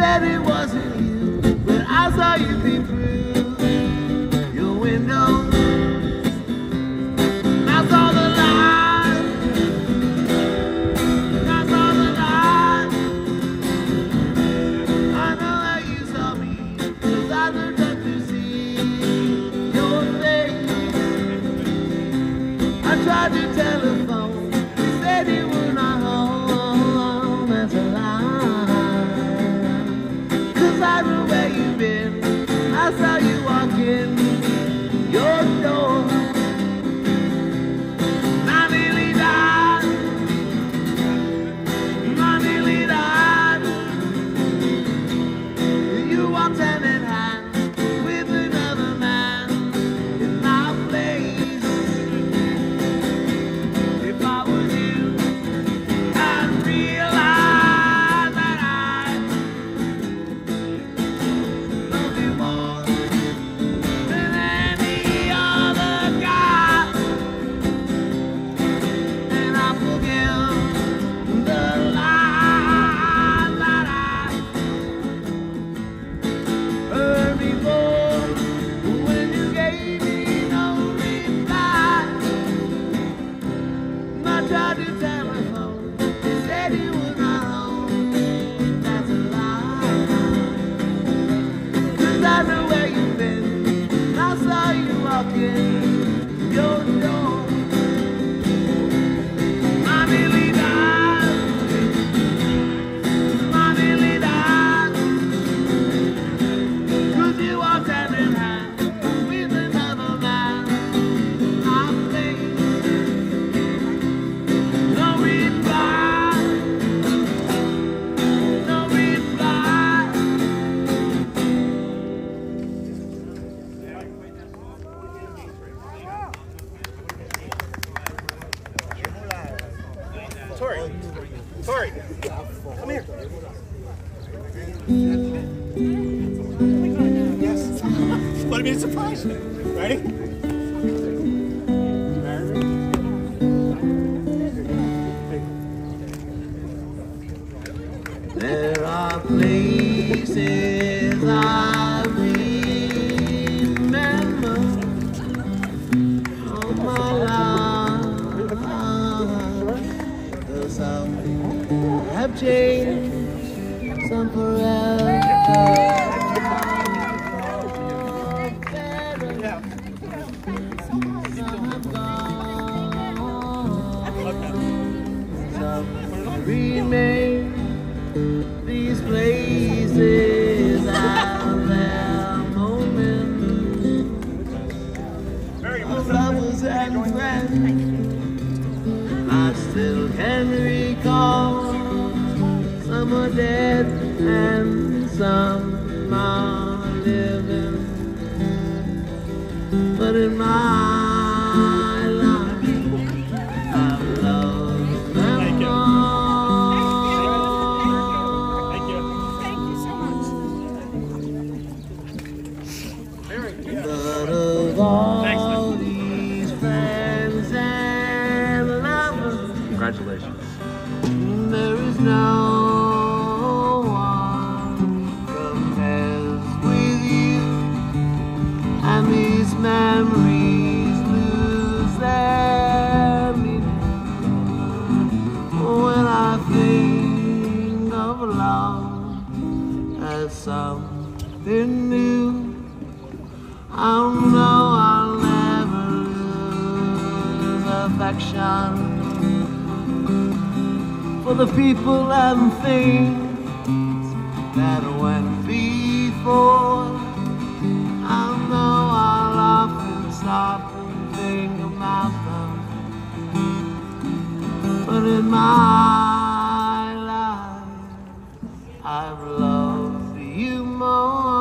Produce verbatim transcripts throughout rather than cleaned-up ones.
said it wasn't you, but I saw you peep through your window. I saw the light. I saw the light. I know that you saw me, 'cause I looked up to see your face. I tried to telephone, you said you were not home. That's a lie, 'cause I know where you've been. I saw you walk in your door. I nearly died. I nearly died. You walked hand in hand with another man in my place. If I was you, I'd realize that I love you more than any other guy, and I forgive the lies that I heard before when you gave me no reply. I tried to telephone, you said you were not home. That's a lie, 'cause I know where you've been. I saw you walk in your door. I nearly died. I nearly died. 'Cause you walked hand in hand with another man. I think no reply, no reply. Tori, Tori, come here. Yes. Want me to surprise you? Ready? There are places I remember all my life. Though some have changed, some forever. Some have gone, some remain. These places have their moments of lovers and friends. I still can recall. Some are dead and some are living, but in my life I've loved them all. Thank you. But of all these friends and lovers, Congratulations. there is no one compares with you, and these memories lose their meaning when I think of love as something new. I know I'll never lose affection for the people and things that went before. I know I'll often stop and think about them, but in my life I've loved you more.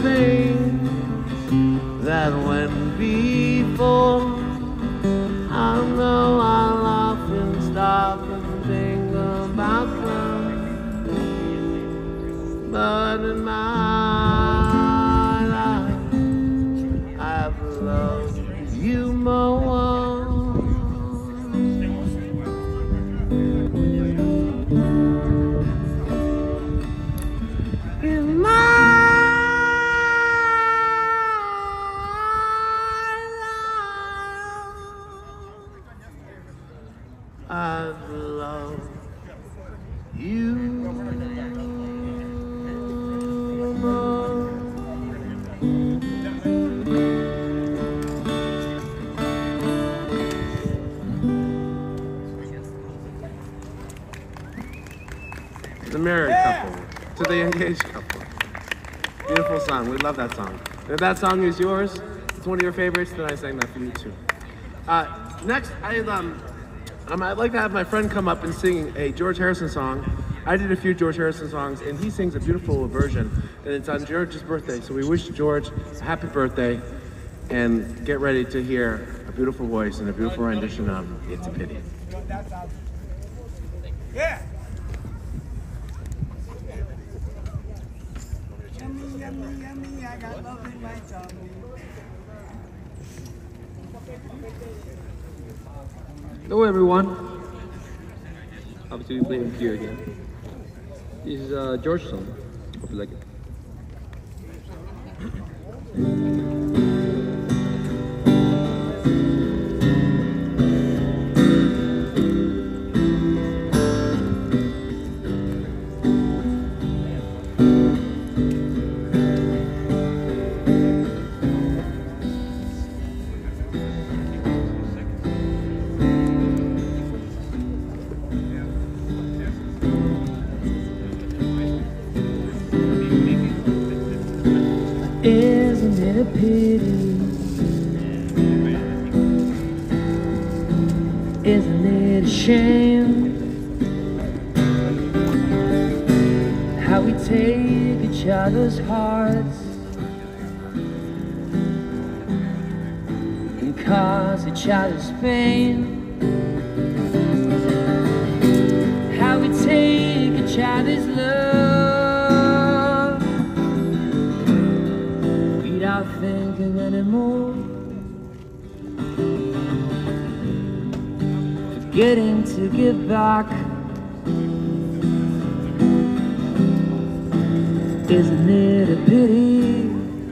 things that went before. I know I'll often stop and think about them, but in my life I've loved you more. In my life I've loved you more. The married couple to the engaged couple. Beautiful song. We love that song. If that song is yours, it's one of your favorites, then I sang that for you too. Uh, next, I, um, um, I'd like to have my friend come up and sing a George Harrison song. I did a few George Harrison songs, and he sings a beautiful version, and it's on George's birthday. So we wish George a happy birthday, and get ready to hear a beautiful voice and a beautiful rendition of It's a Pity. Yeah. Yummy, yummy, yummy, I got love in my tummy. Hello everyone. Obviously we're playing here again. This is uh, George's song. Hope you like it. Isn't it a pity? Isn't it a shame how we take each other's hearts and cause each other's pain? How we take each other's love without thinking anymore, forgetting to give back. Isn't it a pity?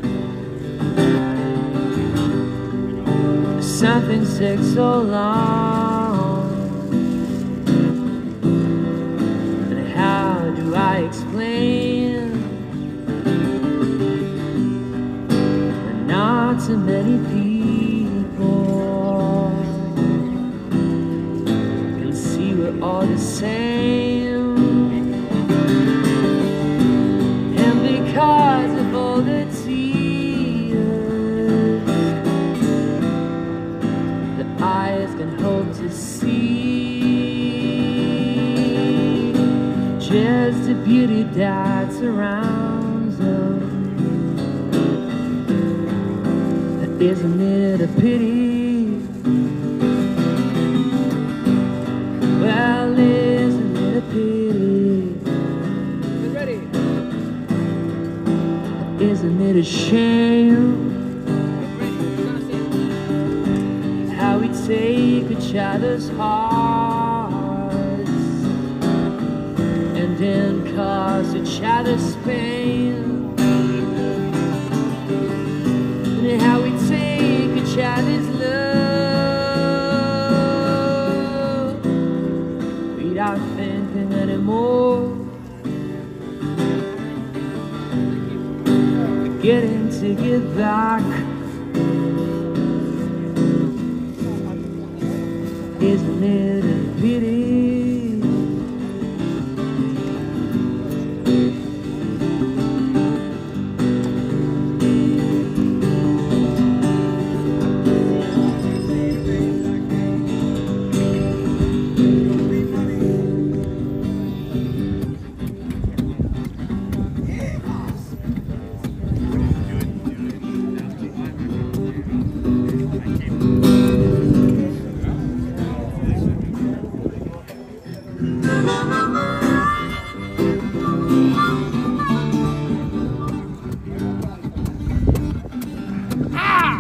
Something takes so long, and how do I explain? Not too many people can see we're all the same, and because of all the tears the eyes can hope to see, just the beauty that surrounds us. Isn't it a pity? Well, isn't it a pity? Get ready. Isn't it a shame how we take each other's hearts and then cause each other's pain? How we take each other's love without thinking anymore, forgetting to give back. Isn't it a pity?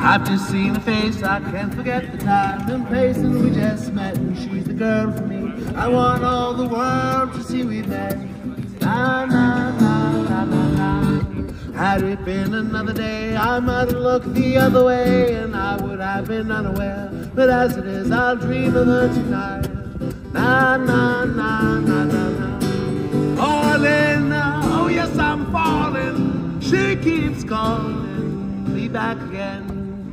I've just seen her face, I can't forget the time and place and we just met, and she's the girl for me. I want all the world to see we met. Na na na na na na. Had it been another day, I might have looked the other way, and I would have been unaware. But as it is, I'll dream of her tonight. Na na na na na na. Falling, oh yes, I'm falling. She keeps calling me back again.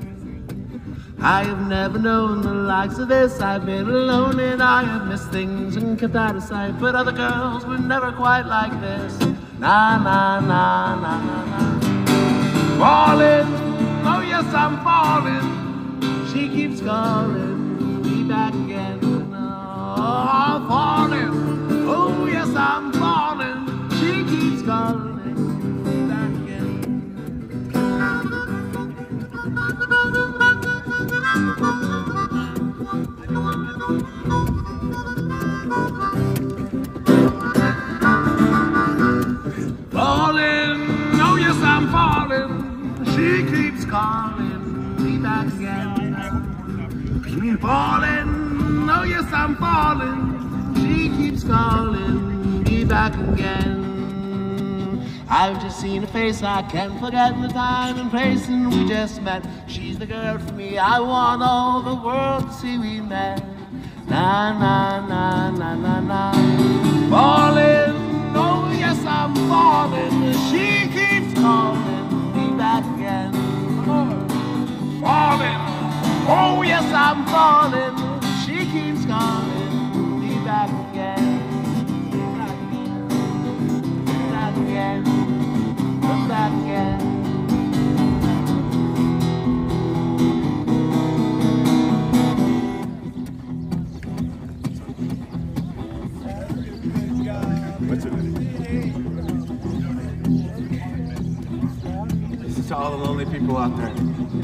I have never known the likes of this. I've been alone and I have missed things and kept out of sight. But other girls were never quite like this. Na na na na na na. Falling, oh yes, I'm falling. She keeps calling me back again. Oh, falling, oh yes, I'm falling. She keeps calling me back again. Falling, oh yes, I'm falling. She keeps calling me back again. Falling, oh yes, I'm falling. She keeps calling me back again. I've just seen her face, I can't forget the time and place, and we just met. She's the girl for me, I want all the world to see we met. Na na na na na na. Falling, oh yes, I'm falling. She keeps calling me back again. Falling, oh yes, I'm falling. She keeps calling me back again. Back again. Back again. What's it? This is to all the lonely people out there.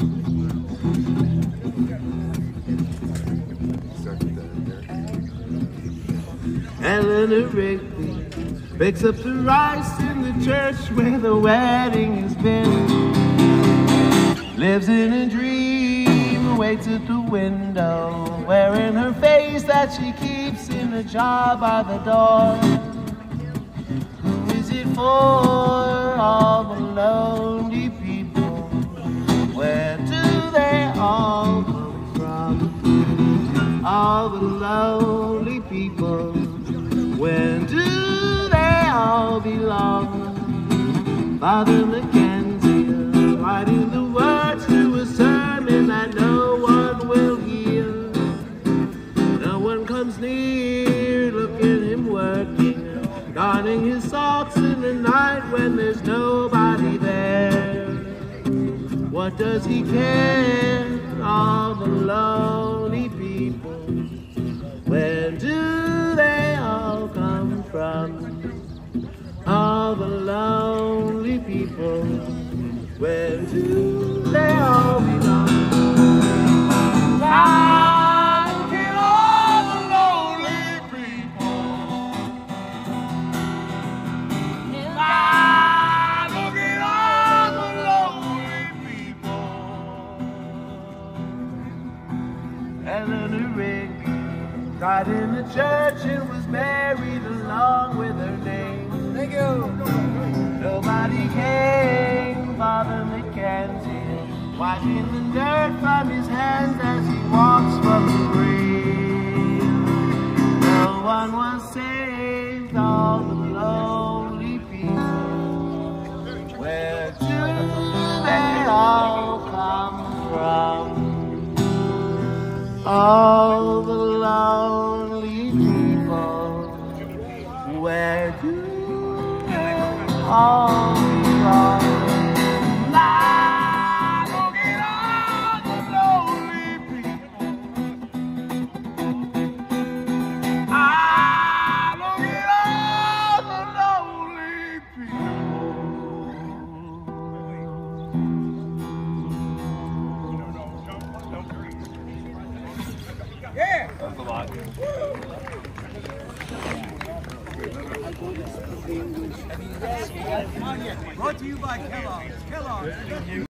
Eleanor Rigby picks up the rice in the church where the wedding has been. Lives in a dream, waits at the window, wearing her face that she keeps in a jar by the door. Who is it for? All the lonely people. Where do they all come from? All the lonely people. Where do they all belong? Father Mackenzie, writing the words to a sermon that no one will hear. No one comes near, look at him working, darning his socks in the night when there's nobody there. What does he care? All the lonely people. Where do they all come from? All the lonely people. Where do they all belong? I look at all the lonely people. I look at all the lonely people. Eleanor Rigby died in the church and was buried along with her name. Thank you. Nobody came, Father Mackenzie, wiping the dirt from his hands as he walks from the grave. No one was saved, all the lonely people. Where do they all come from? All the lonely people. Where do they all belong? I look at all the lonely people. I look at all the lonely people. Yeah! That's a lot. Brought to you by Kellogg's. Kellogg's.